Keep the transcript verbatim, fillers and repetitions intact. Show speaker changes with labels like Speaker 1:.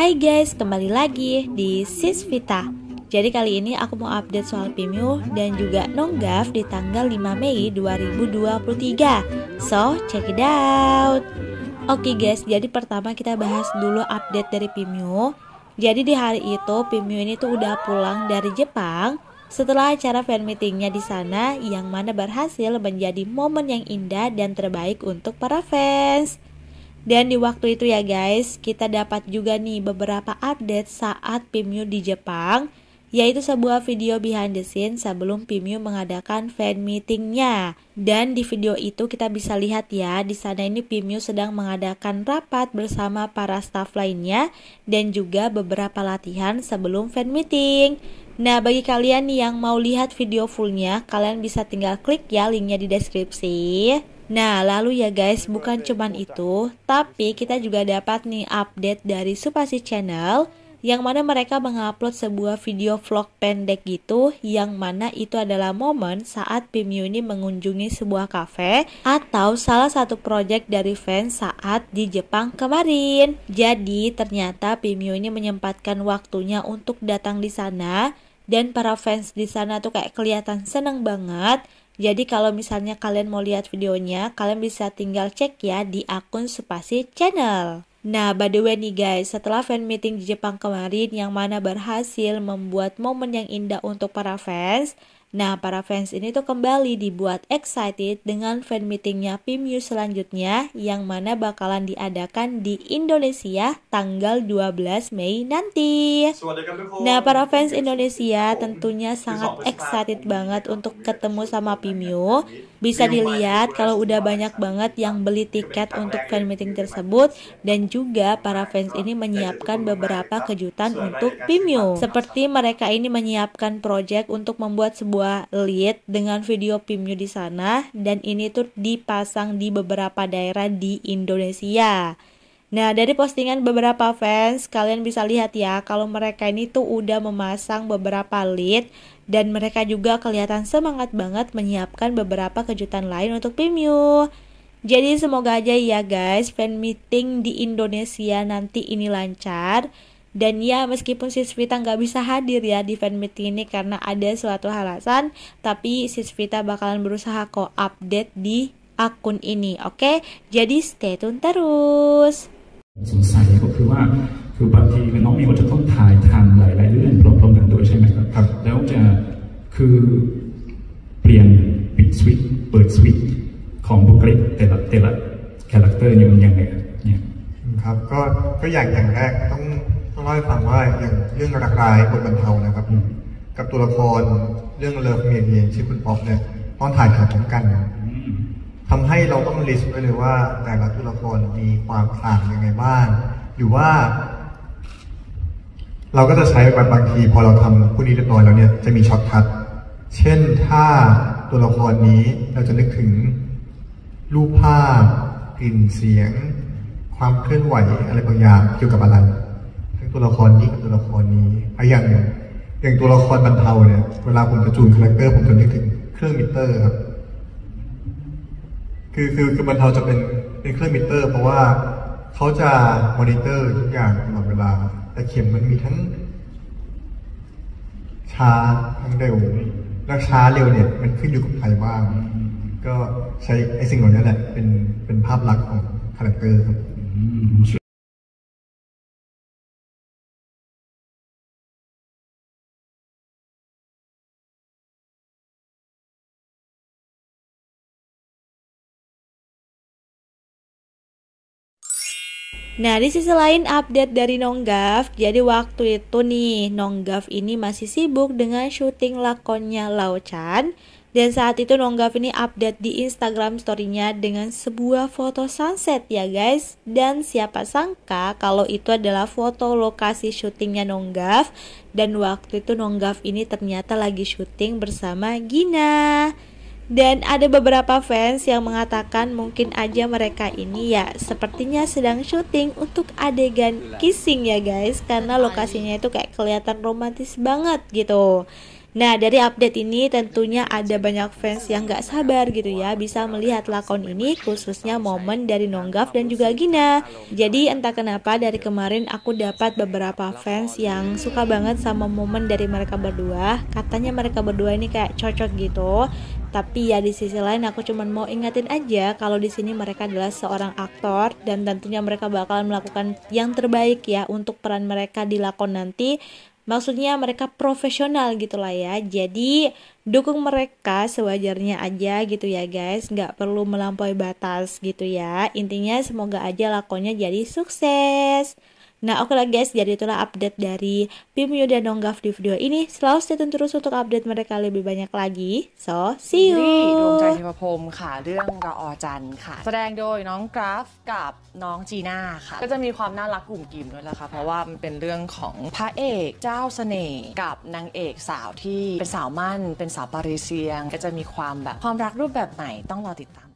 Speaker 1: Hai guys, kembali lagi di Sis Vita. Jadi kali ini aku mau update soal Pimyu dan juga Nonggaf di tanggal lima Mei dua ribu dua puluh tiga. So, check it out. Oke guys, jadi pertama kita bahas dulu update dari Pimyu. Jadi di hari itu Pimyu ini tuh udah pulang dari Jepang setelah acara fan meetingnya di sana, yang mana berhasil menjadi momen yang indah dan terbaik untuk para fans. Dan di waktu itu ya guys, kita dapat juga nih beberapa update saat Pimyu di Jepang, yaitu sebuah video behind the scene sebelum Pimyu mengadakan fan meetingnya. Dan di video itu kita bisa lihat ya, di sana ini Pimyu sedang mengadakan rapat bersama para staff lainnya dan juga beberapa latihan sebelum fan meeting. Nah, bagi kalian nih yang mau lihat video fullnya, kalian bisa tinggal klik ya linknya di deskripsi. Nah, lalu ya guys, bukan cuman itu, tapi kita juga dapat nih update dari Supasi Channel, yang mana mereka mengupload sebuah video vlog pendek gitu, yang mana itu adalah momen saat Pimyu ini mengunjungi sebuah cafe atau salah satu project dari fans saat di Jepang kemarin. Jadi ternyata Pimyu ini menyempatkan waktunya untuk datang di sana, dan para fans di sana tuh kayak kelihatan seneng banget. Jadi kalau misalnya kalian mau lihat videonya, kalian bisa tinggal cek ya di akun Supasi Channel. Nah, by the way nih guys, setelah fan meeting di Jepang kemarin yang mana berhasil membuat momen yang indah untuk para fans, nah para fans ini tuh kembali dibuat excited dengan fan meetingnya Pimyu selanjutnya, yang mana bakalan diadakan di Indonesia tanggal dua belas Mei nanti. Nah, para fans Indonesia tentunya sangat excited banget untuk ketemu sama Pimyu. Bisa dilihat kalau udah banyak banget yang beli tiket untuk fan meeting tersebut, dan juga para fans ini menyiapkan beberapa kejutan untuk Pimyu. Seperti mereka ini menyiapkan project untuk membuat sebuah lead dengan video Pimyu di sana, dan ini tuh dipasang di beberapa daerah di Indonesia. Nah, dari postingan beberapa fans, kalian bisa lihat ya kalau mereka ini tuh udah memasang beberapa lead, dan mereka juga kelihatan semangat banget menyiapkan beberapa kejutan lain untuk Pimyu. Jadi semoga aja ya guys, fan meeting di Indonesia nanti ini lancar. Dan ya, meskipun Sis Vita nggak bisa hadir ya di fan meeting ini karena ada suatu alasan, tapi Sis Vita bakalan berusaha kok update di akun ini, oke? Jadi stay tune terus.
Speaker 2: สงสัยก็คือว่าคือบางทีน้องมีว่าจะต้องถ่ายทำหลายๆเรื่องพร้อมๆกันด้วยใช่ไหมครับครับแล้วจะคือเปลี่ยนปิดสวิตช์เปิดสวิตช์ของบุคลิกแต่ละแต่ละคาแรคเตอร์เนี่ยมันยังไงครับเนี่ยครับก็ก็อย่างอย่างแรกต้องต้องเล่าให้ฟังว่าอย่างเรื่องรักร้ายบนบรรเทานะครับกับตัวละครเรื่องเลิฟเมียเมียชื่อคุณป๊อปเนี่ยตอนถ่ายถ่ายพร้อมกันทำให้เราต้องลิสต์ไว้เลยว่าแต่ละตัวละครมีความต่างยังไงบ้างหรือว่าเราก็จะใช้แบบบางทีพอเราทำพวกนี้เรียบร้อยแล้วเนี่ยจะมีช็อตคัทเช่นถ้าตัวละครนี้เราจะนึกถึงรูปภาพกลิ่นเสียงความเคลื่อนไหวอะไรบางอย่างเกี่ยวกับอะไรทั้งตัวละครนี้กับตัวละครนี้อย่างอย่างตัวละครบรรเทาเนี่ยเวลาผมจะจูนคาแรคเตอร์ผมจะนึกถึงเครื่องมิเตอร์ครับคือคือคือบรรเทาจะเป็นเป็นเครื่องมิเตอร์เพราะว่าเขาจะมอนิเตอร์ทุกอย่างตลอดเวลาแต่เข็มมันมีทั้งช้าทั้งเร็วและช้าเร็วเนี่ยมันขึ้นอยู่กับใครบ้างก็ใช้ไอ้สิ่งเหล่านี้แหละเป็นเป็นภาพลักษณ์ของคาแรคเตอร์ครับ
Speaker 1: Nah, di sisi lain update dari Nonggaf. Jadi waktu itu nih Nonggaf ini masih sibuk dengan syuting lakonnya Lao-chan. Dan saat itu Nonggaf ini update di Instagram story-nya dengan sebuah foto sunset ya guys. Dan siapa sangka kalau itu adalah foto lokasi syutingnya Nonggaf. Dan waktu itu Nonggaf ini ternyata lagi syuting bersama Gina. Dan ada beberapa fans yang mengatakan mungkin aja mereka ini ya sepertinya sedang syuting untuk adegan kissing ya guys, karena lokasinya itu kayak kelihatan romantis banget gitu. Nah, dari update ini tentunya ada banyak fans yang gak sabar gitu ya bisa melihat lakon ini, khususnya momen dari Nonggav dan juga Gina. Jadi entah kenapa dari kemarin aku dapat beberapa fans yang suka banget sama momen dari mereka berdua. Katanya mereka berdua ini kayak cocok gitu. Tapi ya di sisi lain aku cuman mau ingatin aja kalau di sini mereka adalah seorang aktor dan tentunya mereka bakalan melakukan yang terbaik ya untuk peran mereka di lakon nanti. Maksudnya mereka profesional gitu lah ya. Jadi dukung mereka sewajarnya aja gitu ya guys. Nggak perlu melampaui batas gitu ya. Intinya semoga aja lakonnya jadi sukses. Nah oke lah guys, jadi itulah update dari Pimyu dan Nonggav di video ini. Selalu stay tune terus untuk update mereka lebih banyak lagi. So, see you!
Speaker 3: ดวงใจเทวพรหมค่ะเรื่องละออจันทร์ค่ะแสดงโดยน้องกราฟกับน้องจีน่าค่ะก็จะมีความน่ารักกลุ่มกิ่มด้วยแหละค่ะเพราะว่ามันเป็นเรื่องของพระเอกเจ้าเสน่ห์กับนางเอกสาวที่เป็นสาวมั่นเป็นสาวปารีเซียงก็จะมีความแบบความรักรูปแบบไหนต้องรอติดตาม